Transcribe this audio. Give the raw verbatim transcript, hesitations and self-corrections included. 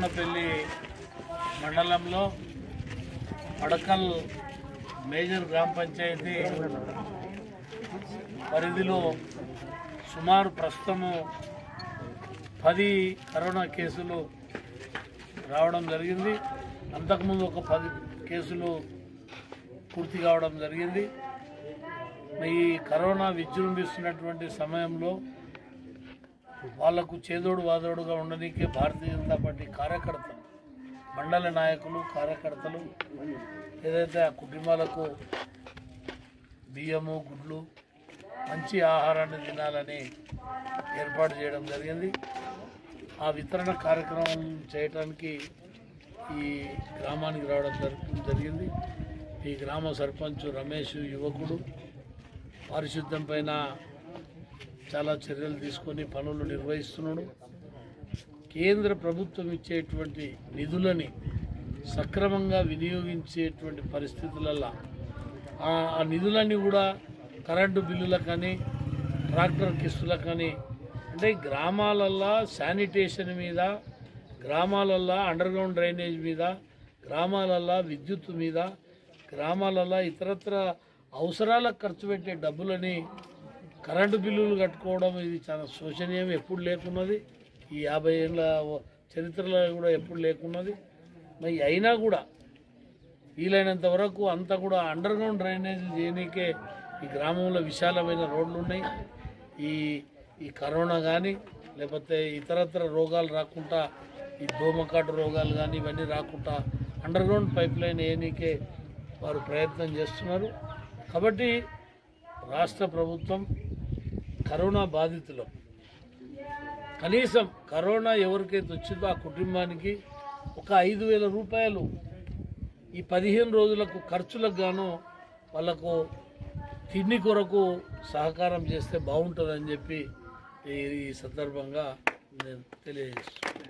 దేవన్నపల్లి మండలంలో అడకల్ మేజర్ గ్రామ పంచాయతీ పరిధిలో సుమారు ప్రస్తుతము పది కరోనా కేసులు రావడం జరిగింది. అంతకుముందు ఒక పది కేసులు పూర్తి కావడం జరిగింది. ఈ కరోనా విజృంభిస్తున్నటువంటి సమయంలో వాళ్లకు చేదోడు వాదోడుగా ఉండడానికి భారతీయ జనతా పార్టీ కార్యకర్తలు, మండల నాయకులు, కార్యకర్తలు ఏదైతే ఆ కుటుంబాలకు బియ్యము, గుడ్లు, మంచి ఆహారాన్ని తినాలని ఏర్పాటు చేయడం జరిగింది. ఆ వితరణ కార్యక్రమం చేయడానికి ఈ గ్రామానికి రావడం జరిగింది. ఈ గ్రామ సర్పంచ్ రమేష్ యువకుడు పారిశుద్ధ్యం పైన చాలా చర్యలు తీసుకొని పనులు నిర్వహిస్తున్నాడు. కేంద్ర ప్రభుత్వం ఇచ్చేటువంటి నిధులని సక్రమంగా వినియోగించేటువంటి పరిస్థితులలో ఆ నిధులన్నీ కూడా కరెంటు బిల్లులకని, ట్రాక్టర్ కిస్తులకని, అంటే గ్రామాలల్లో శానిటేషన్ మీద, గ్రామాలల్లో అండర్ గ్రౌండ్ డ్రైనేజ్ మీద, గ్రామాలల్లో విద్యుత్ మీద, గ్రామాలల్లో ఇతరత్ర అవసరాలకు ఖర్చు పెట్టే డబ్బులని కరెంటు బిల్లులు కట్టుకోవడం ఇది చాలా శోచనీయం. ఎప్పుడు లేకున్నది, ఈ యాభై ఏళ్ళ చరిత్రలో కూడా ఎప్పుడు లేకున్నది. మరి అయినా కూడా వీలైనంత వరకు అంతా కూడా అండర్ గ్రౌండ్ డ్రైనేజ్ చేయడానికే ఈ గ్రామంలో విశాలమైన రోడ్లు ఉన్నాయి. ఈ ఈ కరోనా కానీ లేకపోతే ఇతరత్ర రోగాలు రాకుండా, ఈ దోమకాటు రోగాలు కానీ ఇవన్నీ రాకుండా అండర్ గ్రౌండ్ పైప్ లైన్ వేయడానికే వారు ప్రయత్నం చేస్తున్నారు. కాబట్టి రాష్ట్ర ప్రభుత్వం కరోనా బాధితులు కనీసం కరోనా ఎవరికైతే వచ్చిందో ఆ కుటుంబానికి ఒక ఐదు వేల రూపాయలు ఈ పదిహేను రోజులకు ఖర్చులకు గాను వాళ్ళకు తిండి కొరకు సహకారం చేస్తే బాగుంటుందని చెప్పి ఈ సందర్భంగా నేను తెలియజేస్తున్నాను.